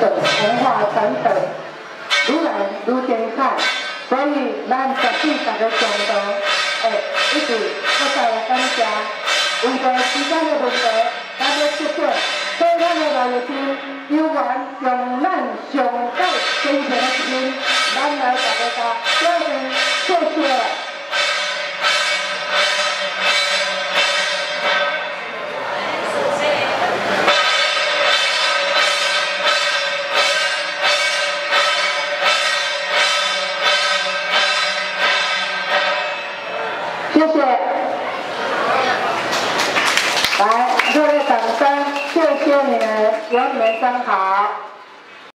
文化传承愈来愈精彩，所以咱绝对大家共同会一直搁再来感谢。为着时间的问题，咱要结束，所以咱的内心有缘用咱上界真诚的一面，咱来大家表示谢谢。 谢谢，来热烈掌声，谢谢你们，有你们真好。